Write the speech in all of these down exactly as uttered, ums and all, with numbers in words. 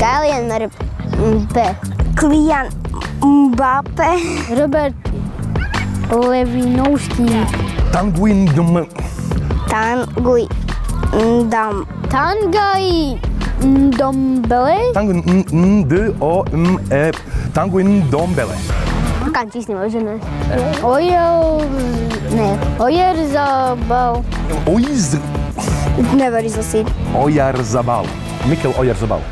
Kylian ar B. Kylian Mbappé. Robert Lewandowski. Tanguy Ndom... Tanguy Ndom... Tanguy Ndombele. Tanguy N-D-O-M-E... Tanguy Ndombele. Kā viņš īstenībā uzrunājas? Ojer... Nē. Ojarzabal. Oiz... Nevar izlasīt. Ojarzabal. Mikel Ojarzabal.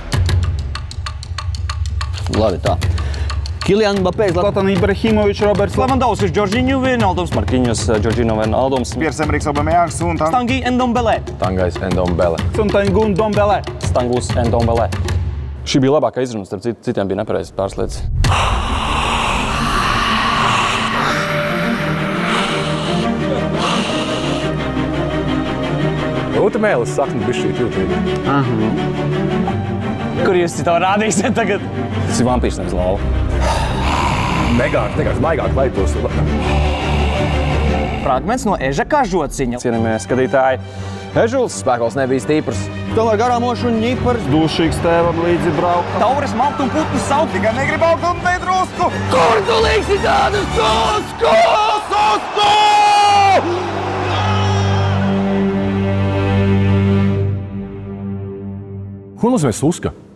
Labi, tā. Kylian Mbappé, Zlatan Ibrahimovičs, Roberts Lewandowski, Jorginho Wijnaldums, Marquinhos, Jorginho Wijnaldums, Pierre-Emeriks Aubameyangs un Tanguy Ndombele. Tanguy Ndombele. un Tanguy Ndombele. Stangus Ndombele. Šī bija labākā izruna, starp citu, citiem bija nepareizas pāris lietas. Utemēles sakni bišķīt jūtīgi. Kur jūs to rādīsiet tagad? Tas ir vampīrs, nevis lava. Negārs, negārs, maigāk laitos. Fragments no Eža kažociņa. Cienījamie skatītāji, Ežuls spēkos nebija stiprs. Tomēr garāmošs un ņipars. Dušīgs tēvam līdzi braukt. Taures malt un putnu saukt, tikai negrib augt un nedrusku. Kur tu liksi tādu susku? Susku! Ko nozīmē suska?